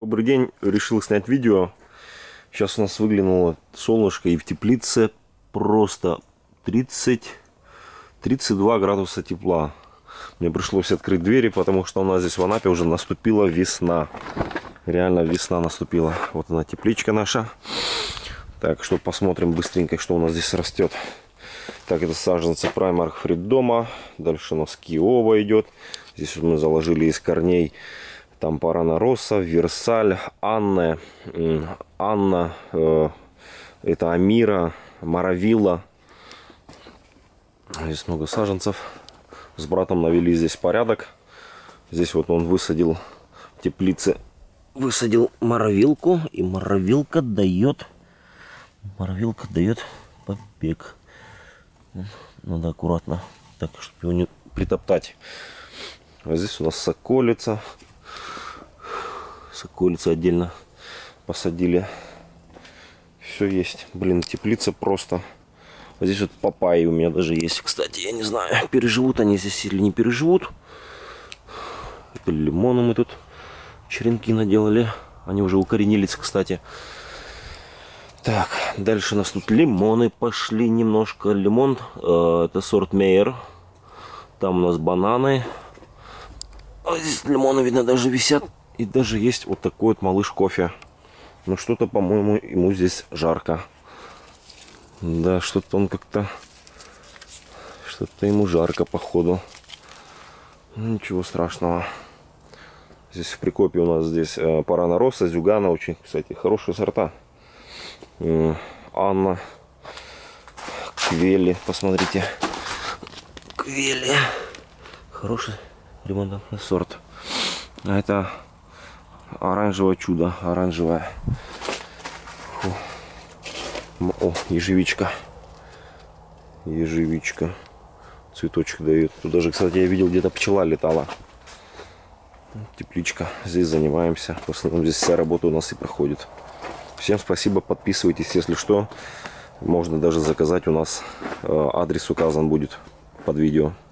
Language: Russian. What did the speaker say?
Добрый день, решил снять видео. Сейчас у нас выглянуло солнышко, и в теплице просто 30-32 градуса тепла. Мне пришлось открыть двери, потому что у нас здесь в Анапе уже наступила весна. Реально весна наступила. Вот она, тепличка наша. Так, что посмотрим быстренько, что у нас здесь растет. Так, это саженцы Primark Freedom. Дальше у нас Киова идет. Здесь вот мы заложили из корней там Парана Росса, Версаль, Анна, это Амира, Маравилла. Здесь много саженцев. С братом навели здесь порядок. Здесь вот он высадил в теплице, высадил моровилку, и моровилка дает побег. Надо аккуратно, так, чтобы его не притоптать. А здесь у нас соколица. Соколица отдельно посадили. Все есть. Блин, теплица просто. А здесь вот папайи у меня даже есть. Кстати, я не знаю, переживут они здесь или не переживут. Это лимоны мы тут черенки наделали. Они уже укоренились, кстати. Так, дальше у нас тут лимоны пошли немножко. Лимон, это сорт Мейер. Там у нас бананы. А здесь лимоны, видно, даже висят. И даже есть вот такой вот малыш кофе. Но что-то, по-моему, ему здесь жарко. Да, что-то он как-то... Что-то ему жарко, походу. Ну, ничего страшного. Здесь в прикопе у нас здесь Парана Росса, Зюгана. Очень, кстати, хорошие сорта. Анна. Квели, посмотрите. Квели. Хороший ремонтный сорт. А это... Оранжевое чудо, оранжевое. Фу. О, ежевичка. Ежевичка. Цветочек дает. Тут даже, кстати, я видел, где-то пчела летала. Тепличка. Здесь занимаемся. В основном здесь вся работа у нас и проходит. Всем спасибо. Подписывайтесь, если что. Можно даже заказать у нас. Адрес указан будет под видео.